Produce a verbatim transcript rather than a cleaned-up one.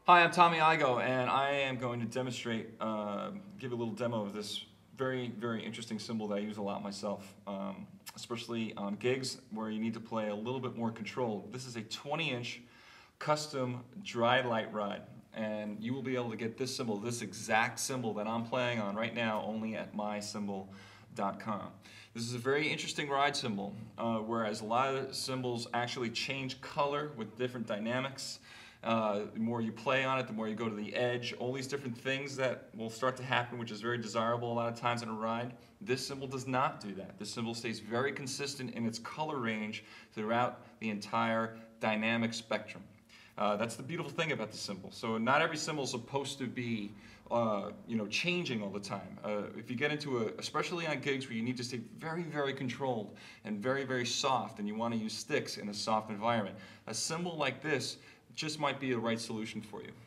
Hi, I'm Tommy Igoe, and I am going to demonstrate, uh, give a little demo of this very, very interesting cymbal that I use a lot myself, um, especially on gigs where you need to play a little bit more controlled. This is a twenty inch custom dry light ride, and you will be able to get this cymbal, this exact cymbal that I'm playing on right now, only at my cymbal dot com. This is a very interesting ride cymbal, uh, whereas a lot of cymbals actually change color with different dynamics. Uh, the more you play on it, the more you go to the edge, all these different things that will start to happen, which is very desirable a lot of times in a ride. This cymbal does not do that. This cymbal stays very consistent in its color range throughout the entire dynamic spectrum. Uh, that's the beautiful thing about the cymbal. So not every cymbal is supposed to be uh, you know, changing all the time. Uh, if you get into a, especially on gigs where you need to stay very, very controlled and very, very soft, and you want to use sticks in a soft environment, a cymbal like this just might be the right solution for you.